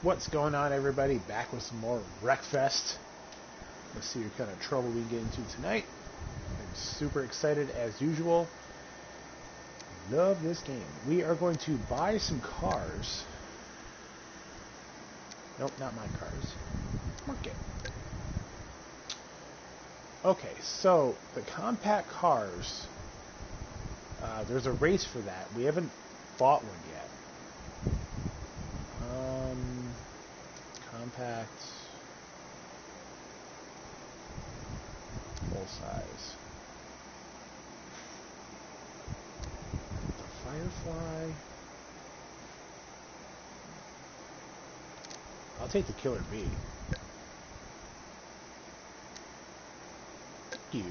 What's going on, everybody? Back with some more Wreckfest. Let's see what kind of trouble we get into tonight. I'm super excited as usual. Love this game. We are going to buy some cars. Nope, not my cars. Market. Okay, so the compact cars. There's a race for that. We haven't bought one yet. Compact. Full size. The Firefly. I'll take the Killer Bee. Thank you.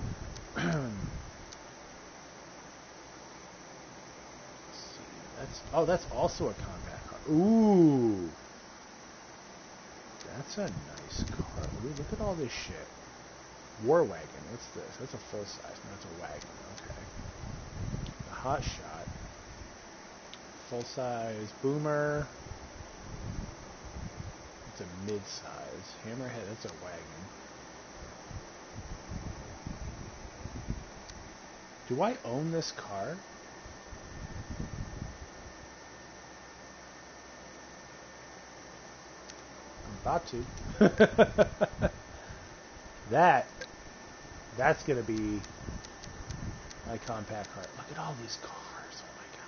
That's also a compact car. Ooh. That's a nice car. Look at all this shit. War Wagon. What's this? That's a full size. No, that's a wagon. Okay. The Hot Shot. Full size. Boomer. It's a mid size. Hammerhead. That's a wagon. Do I own this car? About to. That's gonna be my compact car. Look at all these cars. Oh my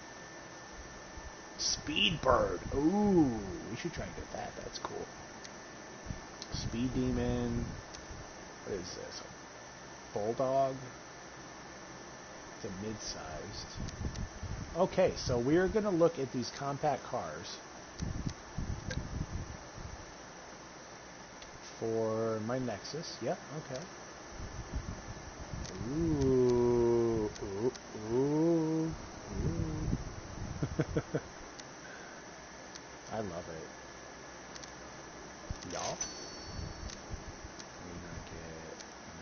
gosh. Speedbird. Ooh, we should try and get that. That's cool. Speed Demon. What is this? A Bulldog. It's a mid-sized. Okay, so we're gonna look at these compact cars for my Nexus. Yep, okay. Ooh, ooh, ooh, ooh. I love it. Y'all? We're gonna get one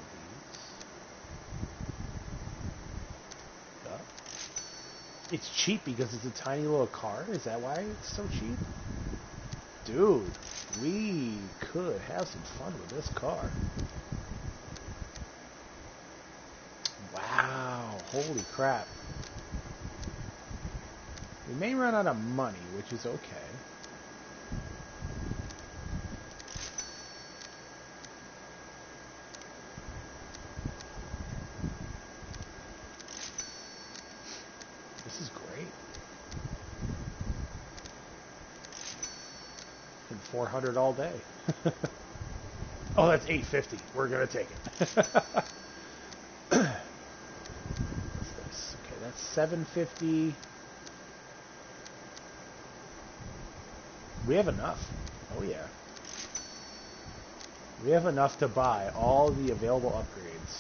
of these. It's cheap because it's a tiny little car? Is that why it's so cheap? Dude, we could have some fun with this car. Wow, holy crap. We may run out of money, which is okay. This is great. Been 400 all day. Oh, that's 850. We're gonna take it. What's this? Okay, that's 750. We have enough. Oh yeah. We have enough to buy all the available upgrades.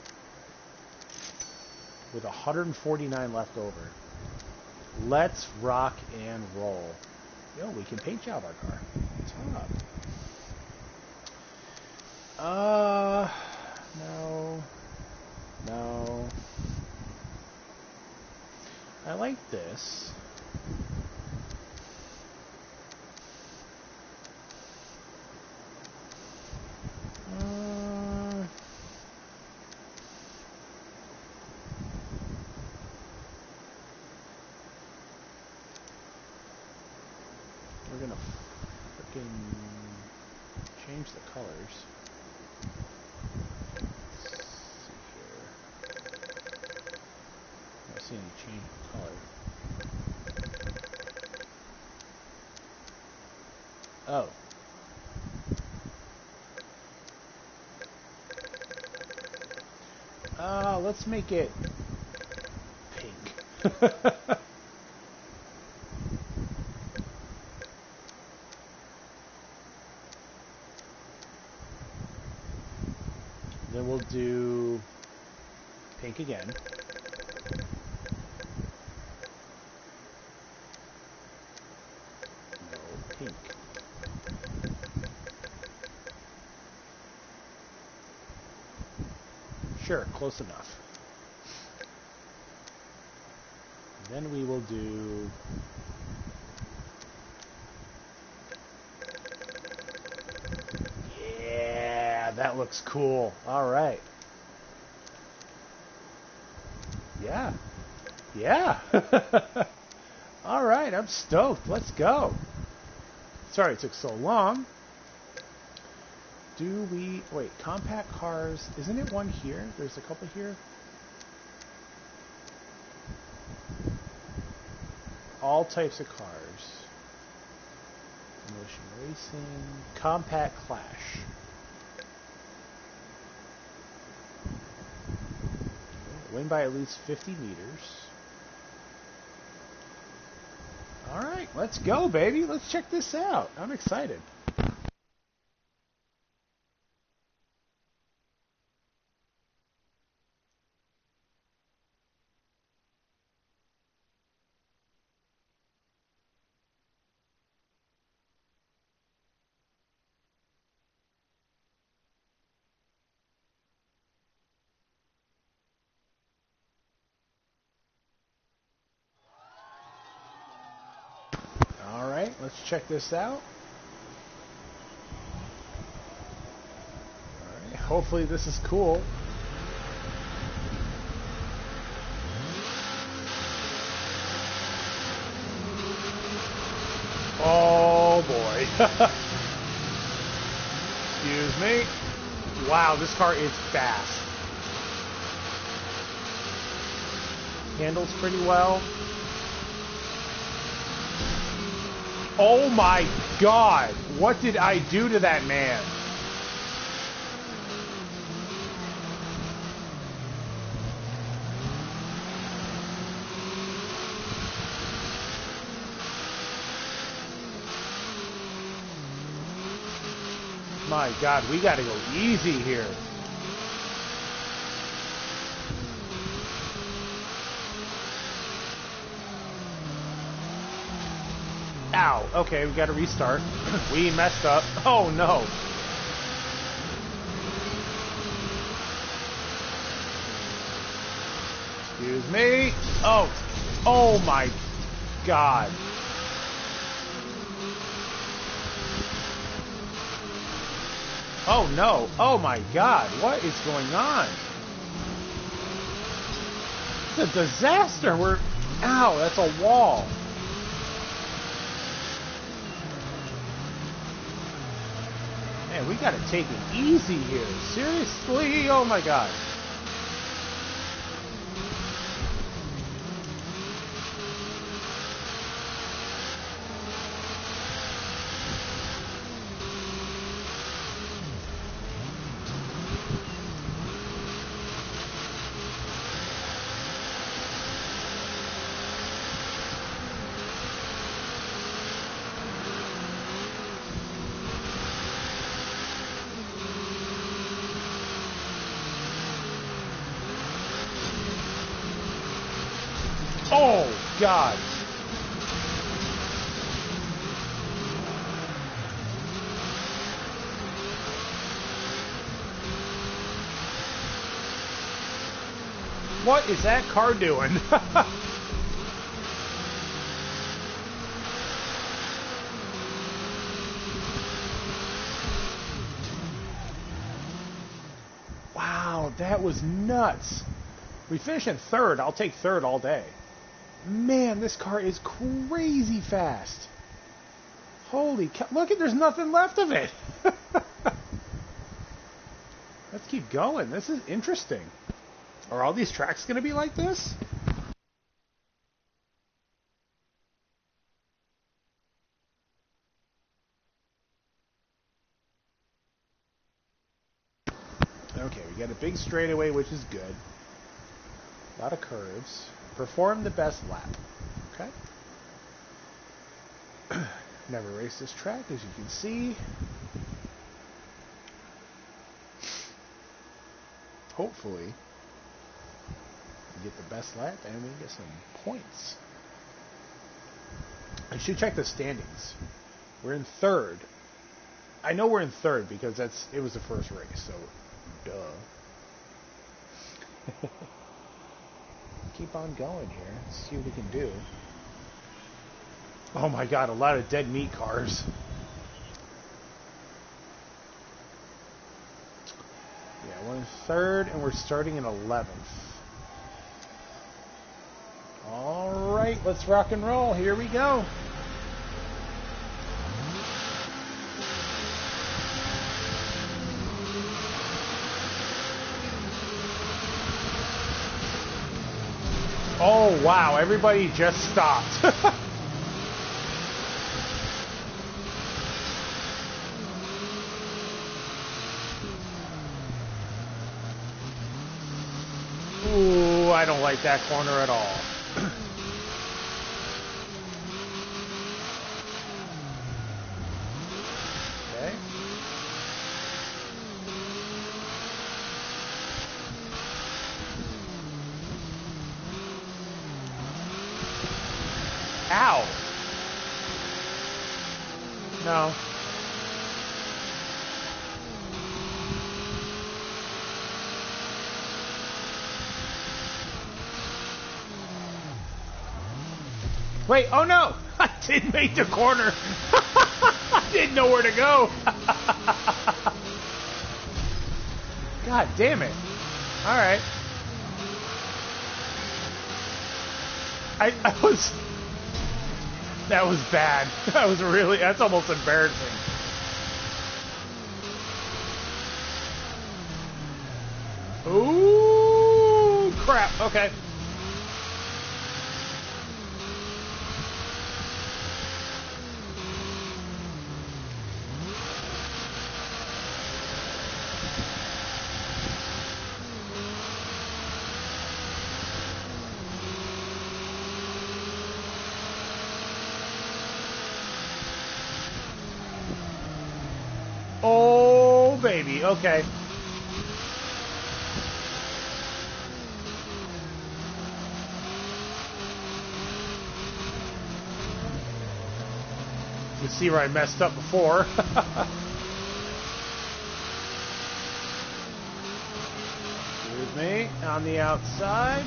With 149 left over. Let's rock and roll. Yo, we can paint job our car. What's up? No. No. I like this. We're gonna frickin' change the colors. Let's see here. I don't see any change of color. Oh. Let's make it pink. Then we'll do pink again. No, pink. Sure, close enough. Then we will do that looks cool. All right. Yeah. Yeah. All right, I'm stoked. Let's go. Sorry it took so long. Do we... Wait, compact cars... Isn't it one here? There's a couple here. All types of cars. Motion racing. Compact Clash. Win by at least 50 meters. Alright, let's go, baby. Let's check this out. I'm excited. Alright, let's check this out. Alright, hopefully this is cool. Oh boy. Excuse me. Wow, this car is fast. Handles pretty well. Oh my god! What did I do to that man? My god, we gotta go easy here. Ow. Okay, we gotta restart. We messed up. Oh no. Excuse me. Oh. Oh my god. Oh no. Oh my god. What is going on? It's a disaster. We're... Ow, that's a wall. Man, we gotta take it easy here. Seriously? Oh my god. Oh, God. What is that car doing? Wow, that was nuts. We finished in third. I'll take third all day. Man, this car is crazy fast. Holy cow. Look, there's nothing left of it. Let's keep going. This is interesting. Are all these tracks going to be like this? Okay, we got a big straightaway, which is good. A lot of curves. Perform the best lap. Okay. Never raced this track, as you can see. Hopefully, we get the best lap and we get some points. I should check the standings. We're in third. I know we're in third because it was the first race, so duh. Keep on going here. Let's see what we can do. Oh my god, a lot of dead meat cars. in third, and we're starting in 11th. All right, let's rock and roll. Here we go. Oh, wow. Everybody just stopped. Ooh, I don't like that corner at all. Okay. Ow. No. Wait, oh no! I didn't make the corner. I didn't know where to go. God damn it. Alright. I was... That was bad. That was really... That's almost embarrassing. Ooh, crap. Okay. Oh, baby. Okay. You see where I messed up before. Excuse me. On the outside.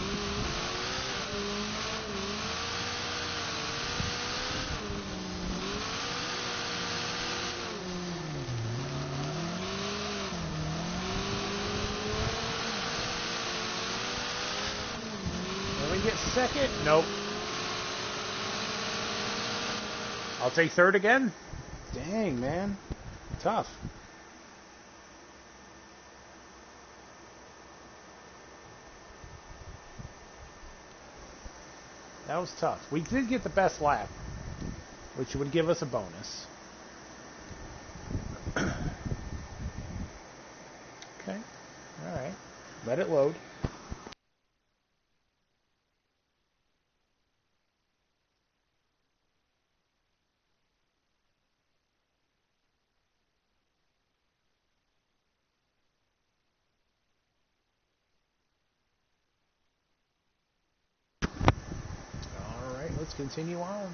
Get second? Nope. I'll take third again? Dang, man. Tough. That was tough. We did get the best lap, which would give us a bonus. Okay. Alright. Let it load. Let's continue on.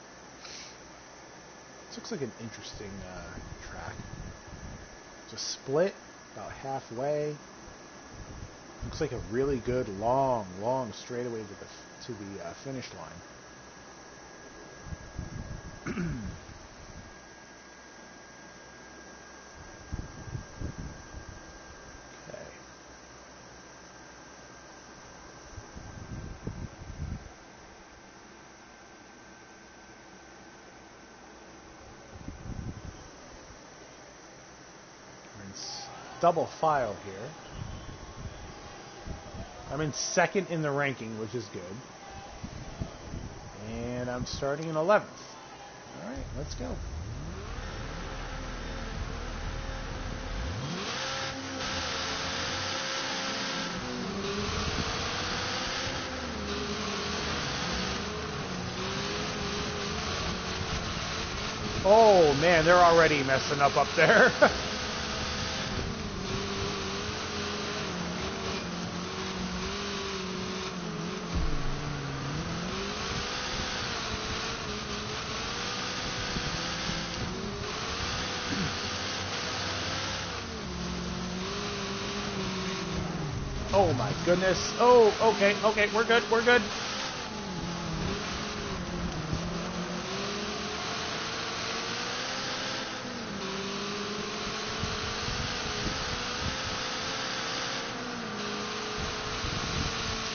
This looks like an interesting track. It's a split about halfway. Looks like a really good long straightaway to the finish line. Double file here. I'm in second in the ranking, which is good. And I'm starting in 11th. Alright, let's go. Oh man, they're already messing up there. Oh my goodness. Oh, okay, we're good.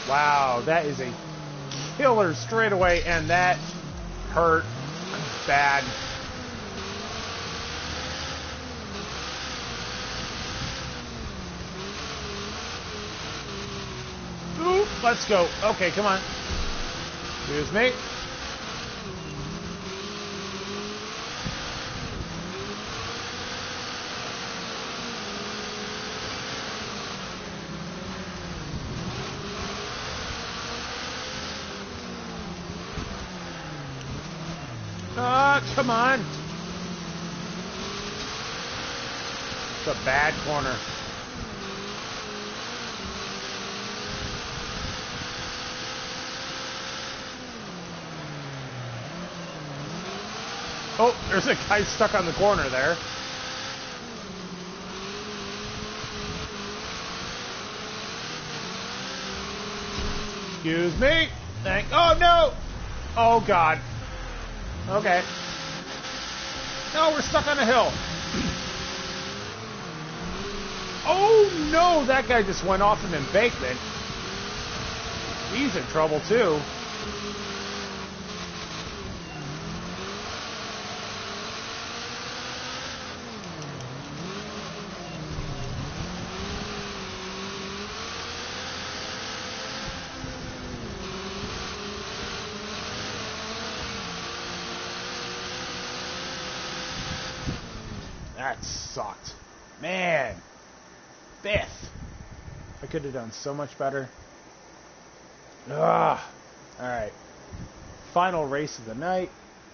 Wow, that is a killer straightaway, and that hurt bad. Ooh, let's go. Okay, come on. Excuse me. Come on. It's a bad corner. Oh, there's a guy stuck on the corner there. Excuse me. Oh, no. Oh, God. Okay. No, we're stuck on a hill. Oh, no. That guy just went off an embankment. He's in trouble, too. That sucked. Man. Biff. I could have done so much better. Ugh. Alright. Final race of the night.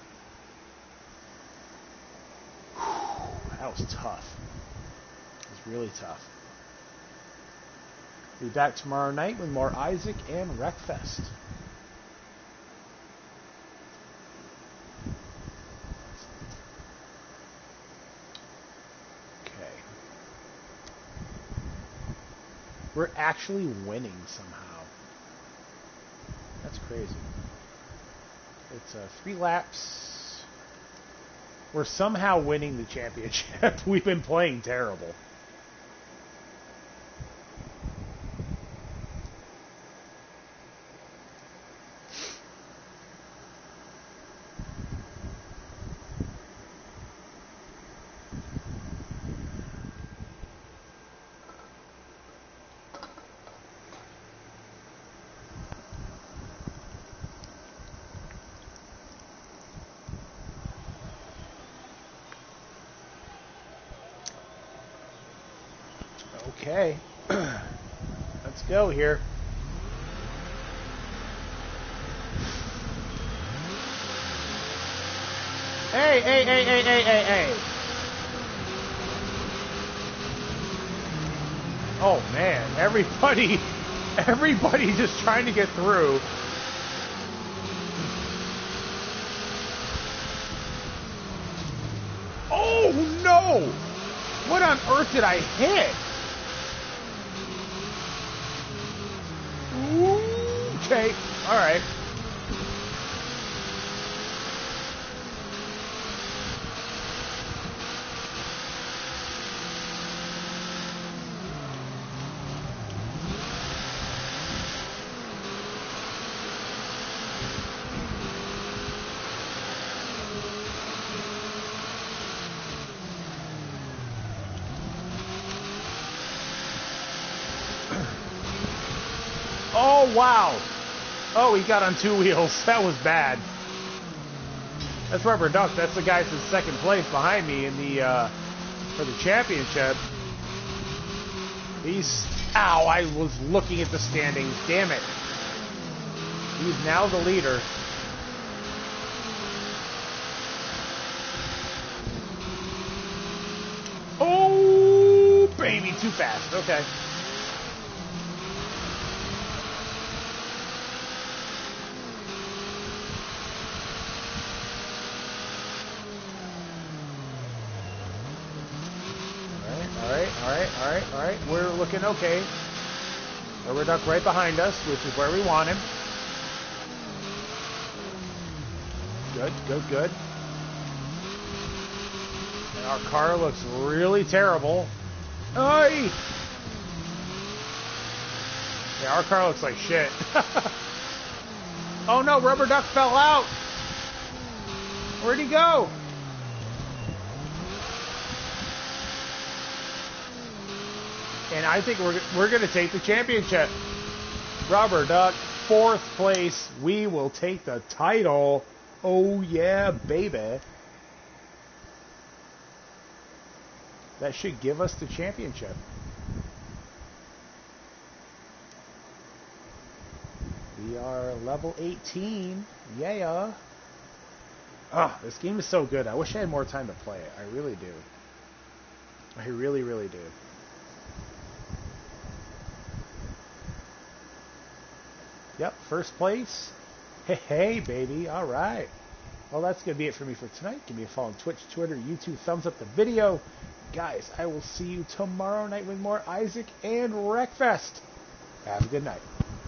Whew, that was tough. It was really tough. Be back tomorrow night with more Isaac and Wreckfest. We're actually winning somehow. That's crazy. It's 3 laps. We're somehow winning the championship. We've been playing terrible. Okay, let's go here. Hey. Oh man, everybody just trying to get through. Oh no! What on earth did I hit? Okay, alright. Oh, wow. Oh, he got on 2 wheels. That was bad. That's Rubber Duck. That's the guy that's in second place behind me in the for the championship. He's... Ow, I was looking at the standings. Damn it. He's now the leader. Oh, baby, too fast. Okay. All right. We're looking okay. Rubber Duck right behind us, which is where we want him. Good. And our car looks really terrible. Aye! Yeah, our car looks like shit. Oh no, Rubber Duck fell out. Where'd he go? And I think we're going to take the championship. Rubber Duck, 4th place. We will take the title. Oh yeah, baby. That should give us the championship. We are level 18. Yeah. Oh, this game is so good. I wish I had more time to play it. I really do. I really, really do. Yep, 1st place. Hey, baby. All right. Well, that's going to be it for me for tonight. Give me a follow on Twitch, Twitter, YouTube. Thumbs up the video. Guys, I will see you tomorrow night with more Isaac and Wreckfest. Have a good night.